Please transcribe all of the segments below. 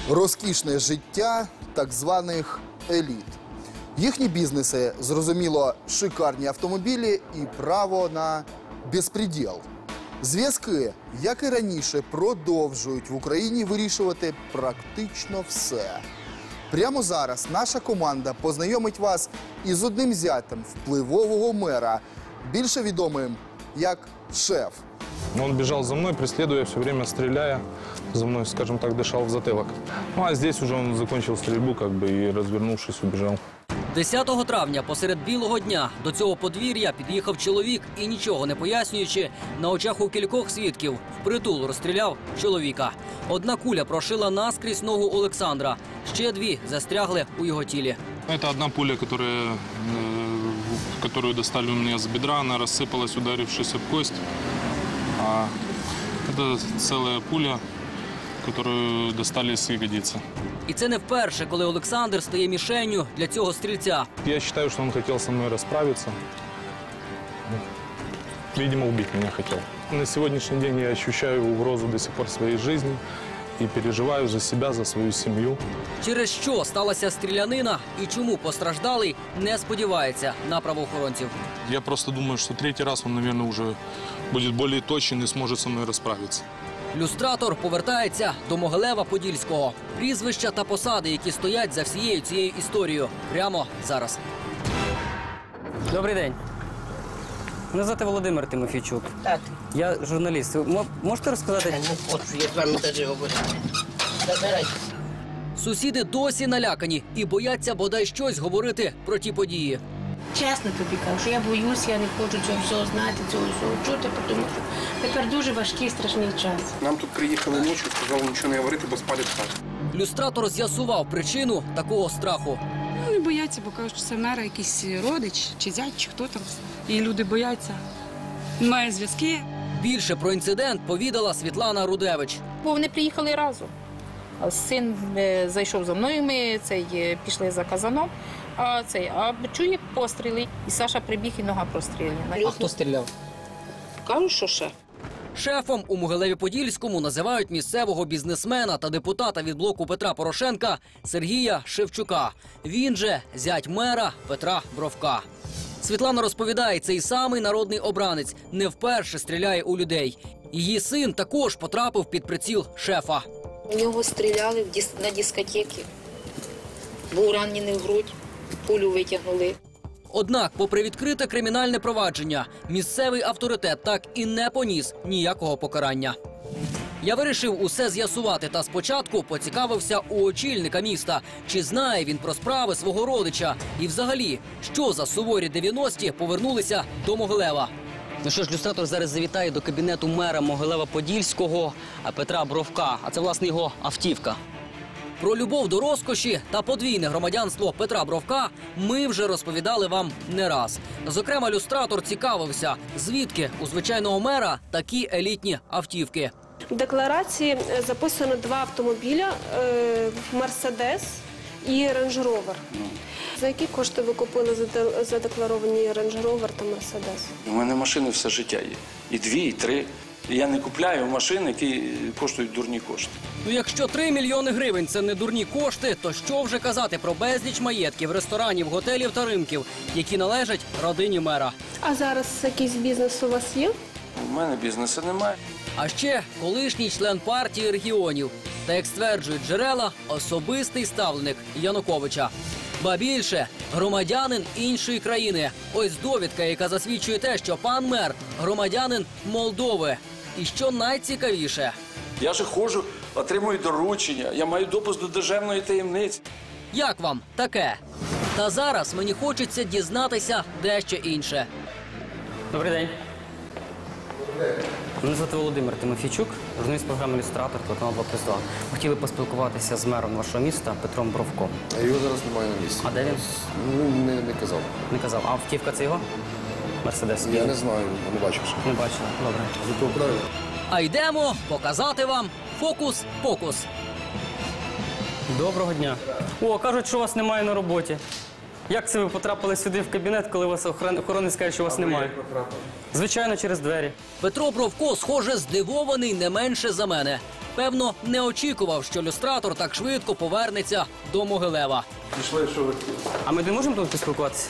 Розкішне життя так званих еліт. Їхні бізнеси, зрозуміло, шикарні автомобілі і право на безпреділ. Зв'язки, як і раніше, продовжують в Україні вирішувати практично все. Прямо зараз наша команда познайомить вас із одним зятем впливового мера, більше відомим як Шеф. Он бежал за мной, преследуя, все время стреляя. За мной, скажем так, дышал в затылок. Ну а здесь уже он закончил стрельбу, и, развернувшись, убежал. 10 травня посеред білого дня до цього подвір'я під'їхав чоловік і, нічого не пояснюючи, на очах у кількох свідків впритул розстріляв чоловіка. Одна куля прошила наскрізь ногу Олександра, ще дві застрягли у його тілі. Это одна пуля, которую достали у меня с бедра, она рассыпалась, ударившись об кость. А это целая пуля, которую достали с ягодицы. І це не вперше, коли Олександр стає мішенню для цього стрільця. Я считаю, что он хотел со мной расправиться. Видимо, убить меня хотел. На сегодняшний день я ощущаю угрозу до сих пор своей жизни и переживаю за себя, за свою семью. Через що сталася стрілянина і чому постраждалий не сподівається на правоохоронців. Я просто думаю, что третий раз он, наверное, уже будет более точен и сможет со мной расправиться. Люстратор повертається до Могилева-Подільського. Прізвища та посади, які стоять за всією цією історією. Прямо зараз. Добрий день. Мене звати Володимир Тимофійчук. Так. Я журналіст. Ви можете розказати? Не хочу, я з вами теж говорю. Забирайтеся. Сусіди досі налякані і бояться бодай щось говорити про ті події. Чесно тобі кажу, що я боюсь, я не хочу цього всього знати, цього всього чути, тому що тепер дуже важкий, страшний час. Нам тут приїхали ночі, сказали нічого не говорити, бо спалять хату. Люстратор з'ясував причину такого страху. Вони бояться, бо кажуть, що це мера якийсь родич, чи зять, чи хто там. І люди бояться. Немає зв'язки. Більше про інцидент повідала Світлана Рудевич. Бо вони приїхали разом. Син зайшов за мною, ми пішли за казаном, а чує постріли. І Саша прибіг, і нога простріляна. А хто стріляв? Кажуть, що Шеф. Шефом у Могилеві-Подільському називають місцевого бізнесмена та депутата від блоку Петра Порошенка Сергія Шевчука. Він же зять мера Петра Бровка. Світлана розповідає, цей самий народний обранець не вперше стріляє у людей. Її син також потрапив під приціл Шефа. У нього стріляли на дискотеці. Був ранений в грудь, пулю витягнули. Однак, попри відкрите кримінальне провадження, місцевий авторитет так і не поніс ніякого покарання. Я вирішив усе з'ясувати та спочатку поцікавився у очільника міста, чи знає він про справи свого родича і взагалі, що за суворі 90-ті повернулися до Могилева. Ну що ж, люстратор зараз завітає до кабінету мера Могилева-Подільського Петра Бровка, а це, власне, його автівка. Про любов до розкоші та подвійне громадянство Петра Бровка ми вже розповідали вам не раз. Зокрема, люстратор цікавився, звідки у звичайного мера такі елітні автівки. В декларації записано 2 автомобіля – «Мерседес» і «Рендж Ровер». За які кошти ви купили задекларовані «Рендж Ровер» та «Мерседес»? У мене машини все життя є. І 2, і 3. І я не купляю машини, які коштують дурні кошти. Ну, якщо 3 мільйони гривень – це не дурні кошти, то що вже казати про безліч маєтків, ресторанів, готелів та ринків, які належать родині мера. А зараз якийсь бізнес у вас є? У мене бізнесу немає. А ще колишній член партії регіонів. Та, як стверджують джерела, особистий ставленик Януковича. Ба більше, громадянин іншої країни. Ось довідка, яка засвідчує те, що пан мер – громадянин Молдови. І що найцікавіше. Я же ходжу, отримую доручення, я маю допуск до державної таємниці. Як вам таке? Та зараз мені хочеться дізнатися дещо інше. Добрий день. Мене звати Володимир Тимофійчук, журналіст програми «Люстратор», телеканал 2+2. Хотіли поспілкуватися з мером вашого міста Петром Бровком. Його зараз немає на місці. А де він? Ну, не казав. Не казав. А автівка це його? Мерседес? Я не знаю, не бачив ще. Не бачила. Добре. Зато правильно. А йдемо показати вам фокус-покус. Доброго дня. О, кажуть, що вас немає на роботі. Як це ви потрапили сюди в кабінет, коли вас охоронець каже, що вас немає? Звичайно, через двері. Петро Бровко, схоже, здивований не менше за мене. Певно, не очікував, що люстратор так швидко повернеться до Могилева. А ми не можемо тут поспілкуватися?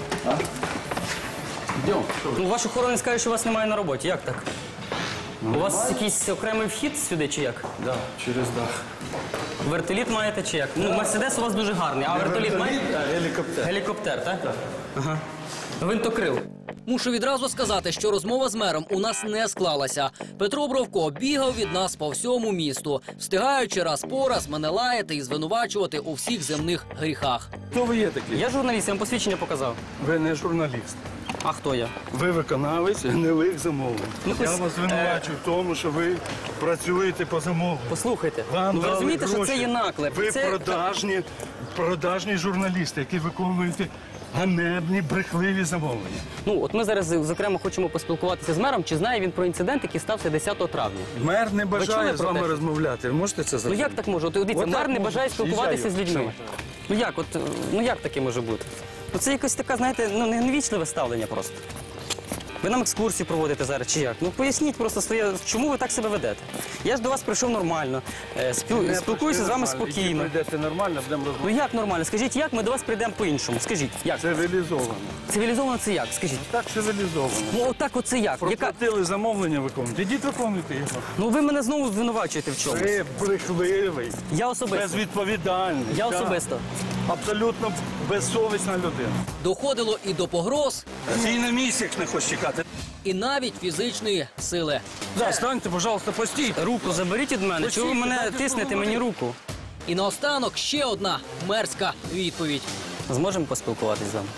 Йдемо. Ну, ваш охоронець каже, що вас немає на роботі. Як так? У вас якийсь окремий вхід сюди чи як? Так, через дах. Вертоліт маєте чи як? Ну, Мерседес у вас дуже гарний, а вертоліт маєте? Гелікоптер. Гелікоптер, так? Ага. Гвинтокрил. Мушу відразу сказати, що розмова з мером у нас не склалася. Петро Бровко бігав від нас по всьому місту, встигаючи раз по раз мене лаяти і звинувачувати у всіх земних гріхах. Хто ви є такий? Я журналіст, я вам посвідчення показав. Ви не журналіст. А хто я? Ви виконавець гнилих замовлень. Ну, Я ось, вас звинувачую в тому, що ви працюєте по замовленню. Послухайте, Вам ну, ви дали розумієте, що гроші. це є наклеп? Ви Це... продажні журналісти, які виконуєте ганебні, брехливі замовлення. Ну, от ми зараз, зокрема, хочемо поспілкуватися з мером, чи знає він про інцидент, який стався 10 травня. Мер не бажає чули з про вами те? розмовляти. Ви можете це Ну зробити? як так може? От дивіться, Отак мер не може. бажає спілкуватися Їжджаю. з людьми. Ну як, от, ну як таке може бути? Ну це якось така, знаєте, ну невічливе ставлення просто. Ви нам екскурсії проводите зараз чи як? Ну поясніть просто своє, чому ви так себе ведете. Я ж до вас прийшов нормально, спілкуюся з вами спокійно. Якщо прийдете нормально, будемо Ну розмовляти. як нормально? Скажіть, як ми до вас прийдемо по-іншому? Скажіть, як? Цивілізовано. Цивілізовано це як? Скажіть. Так цивілізовано. Ну отак оце як? Яка... Проплатили замовлення виконувати. Ідіть виконуйте його. Ну ви мене знову звинувачуєте в чомусь. Ви брехливий, Я особисто. безвідповідальний. Я так. особисто. Абсолютно безсовісна людина. Доходило і до погроз, Ти на місяць не хочеш чекати. і навіть фізичної сили. Да, станьте, пожалуйста, постійте. Руку заберіть від мене. Чого ви мене тиснете мені руку? І наостанок ще одна мерзка відповідь. Зможемо поспілкуватись з вами?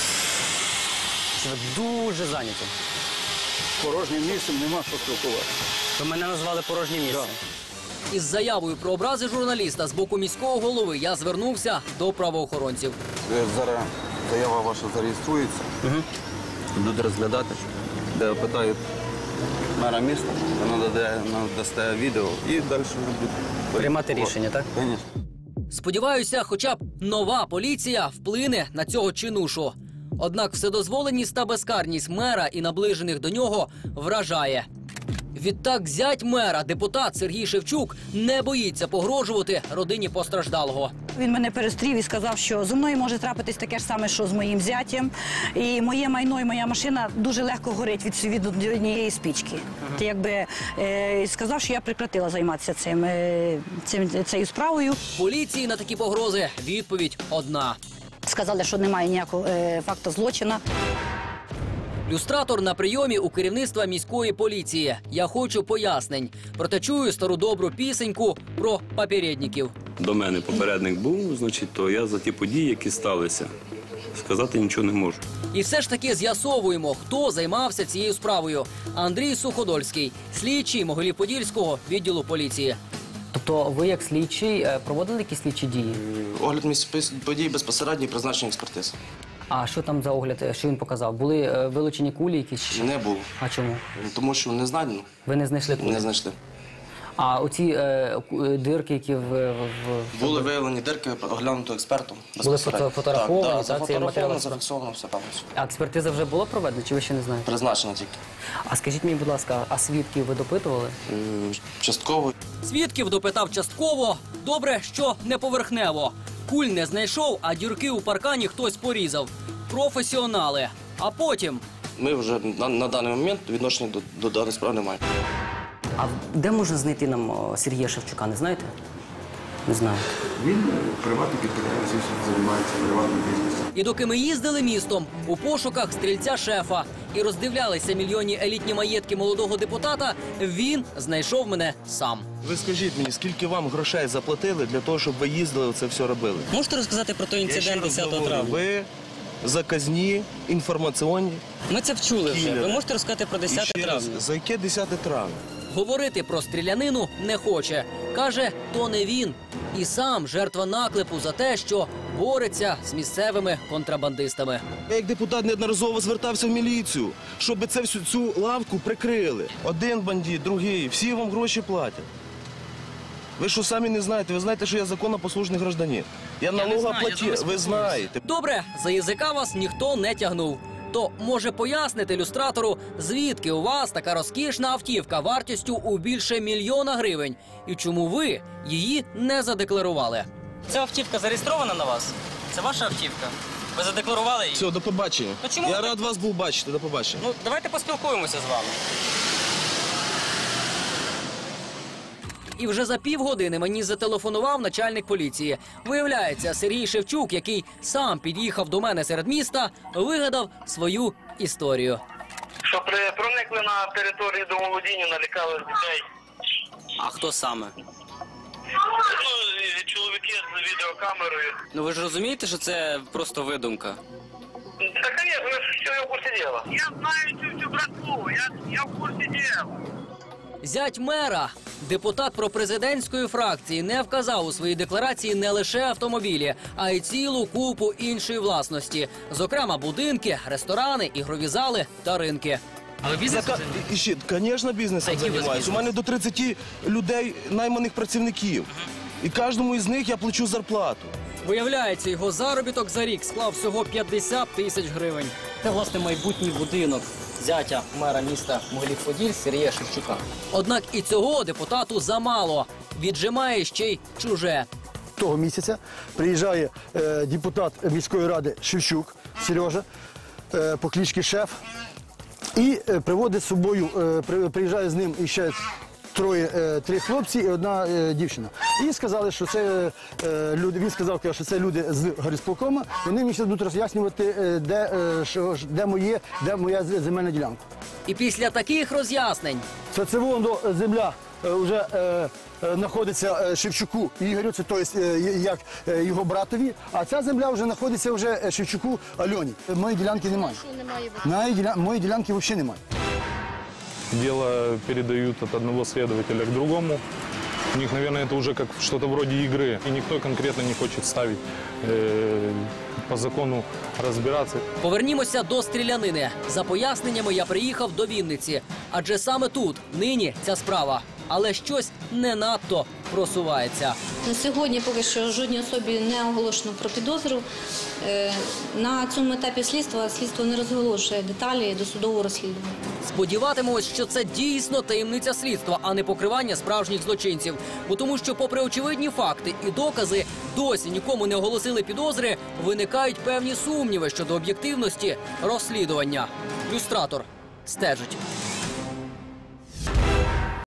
Чи ви дуже зайняті? Порожнім місцем нема що спілкуватися. Ви мене назвали порожнє місце. Із заявою про образи журналіста з боку міського голови я звернувся до правоохоронців. Зараз заява ваша зареєструється. Будуть розглядати, де питають мера міста, надасте відео і далі будуть Приймати рішення, так? Звісно. Сподіваюся, хоча б нова поліція вплине на цього чинушу. Однак вседозволеність та безкарність мера і наближених до нього вражає. Відтак зять мера, депутат Сергій Шевчук, не боїться погрожувати родині постраждалого. Він мене перестрів і сказав, що зі мною може трапитись таке ж саме, що з моїм зятєм. І моє майно, і моя машина дуже легко горить від однієї спічки. Якби сказав, що я прекратила займатися цією справою. Поліції на такі погрози відповідь одна. Сказали, що немає ніякого факту злочину. Люстратор на прийомі у керівництва міської поліції. Я хочу пояснень. Проте чую стару добру пісеньку про попередників. До мене попередник був, значить, то я за ті події, які сталися, сказати нічого не можу. І все ж таки з'ясовуємо, хто займався цією справою. Андрій Суходольський, слідчий Могилів-Подільського відділу поліції. Тобто ви як слідчий проводили якісь слідчі дії? Огляд місць подій безпосередньо і призначення експертиз. А що там за огляд, що він показав? Були вилучені кулі якісь? Не було. А чому? Тому що не знайдено. Ви не знайшли кулі? Не знайшли. А оці дирки, які Були виявлені дирки, оглянуто експертом. Були фотографовані, так, цей матеріал? зафотографовано, зафіксовано, все повністю. А експертиза вже була проведена, чи ви ще не знаєте? Призначено тільки. А скажіть мені, будь ласка, а свідків ви допитували? Частково. Свідків допитав частково. Добре, що не поверхнево. Куль не знайшов, а дірки у паркані хтось порізав. Професіонали. А потім... Ми вже на даний момент відношення до даної справи не маємо. А де можна знайти нам Сергія Шевчука, не знаєте? Не знаю. Він приватний підприємець, займається приватним бізнесом. І доки ми їздили містом у пошуках стрільця-шефа і роздивлялися мільйонні елітні маєтки молодого депутата, він знайшов мене сам. Ви скажіть мені, скільки вам грошей заплатили для того, щоб ви їздили це все робили? Можете розказати про той інцидент 10 травня? Ви заказні, інформаційні. Ми це вчули вже. Ви можете розказати про 10 травня? За яке 10 травня? Говорити про стрілянину не хоче. Каже, то не він. І сам жертва наклепу за те, що бореться з місцевими контрабандистами. Я як депутат неодноразово звертався в міліцію, щоб цю лавку прикрили. Один бандит, другий, всі вам гроші платять. Ви що самі не знаєте? Ви знаєте, що я законопослушний громадянин. Я налогоплатив, ви знаєте. Добре, за язика вас ніхто не тягнув. То може пояснити люстратору, звідки у вас така розкішна автівка вартістю у більше 1 мільйона гривень? І чому ви її не задекларували? Ця автівка зареєстрована на вас? Це ваша автівка? Ви задекларували її? Все, до побачення. Ну, чому Я ви- рад вас був бачити, до побачення. Ну, давайте поспілкуємося з вами. І вже за півгодини мені зателефонував начальник поліції. Виявляється, Сергій Шевчук, який сам під'їхав до мене серед міста, вигадав свою історію. Що проникли на територію домоволодіння, налякали дітей. А хто саме? Ну, і чоловіки з відеокамерою. Ну ви ж розумієте, що це просто видумка? Та, звісно, що я в курсі діла. Я знаю цю всю братву, я в курсі діла. Зять мера, депутат пропрезидентської фракції, не вказав у своїй декларації не лише автомобілі, а й цілу купу іншої власності. Зокрема, будинки, ресторани, ігрові зали та ринки. А ви бізнесом Звісно, бізнесом А який у вас займаюся. У мене до 30 людей, найманих працівників. І кожному із них я плачу зарплату. Виявляється, його заробіток за рік склав всього 50 тисяч гривень. Це, власне, майбутній будинок зятя мера міста Могилів-Поділь Сергія Шевчука. Однак і цього депутату замало. Віджимає ще й чуже. Того місяця приїжджає депутат міської ради Шевчук Сережа по кличці Шеф і приводить з собою, приїжджає з ним іще три хлопці і одна дівчина. І сказали, що це люди. Він сказав, що це люди з горисполкома. Вони мені будуть роз'яснювати, де моя земельна ділянка. І після таких роз'яснень Це воно земля вже знаходиться Шевчуку Ігорю, це тобто, як його братові, а ця земля вже знаходиться вже Шевчуку Альоні. Моєї ділянки немає. Моєї ділянки взагалі немає. Дело передают от одного следователя к другому. У них, наверное, это уже как что-то вроде игры. И никто конкретно не хочет ставить по закону разбираться. Повернімося до стрілянини. За поясненнями я приїхав до Вінниці. Адже саме тут нині ця справа. Але щось не надто просувається. На сьогодні поки що жодній особі не оголошено про підозру. На цьому етапі слідство не розголошує деталі досудового розслідування. Сподіватимемось, що це дійсно таємниця слідства, а не покривання справжніх злочинців. Бо тому, що попри очевидні факти і докази досі нікому не оголосили підозри, виникають певні сумніви щодо об'єктивності розслідування. Люстратор стежить.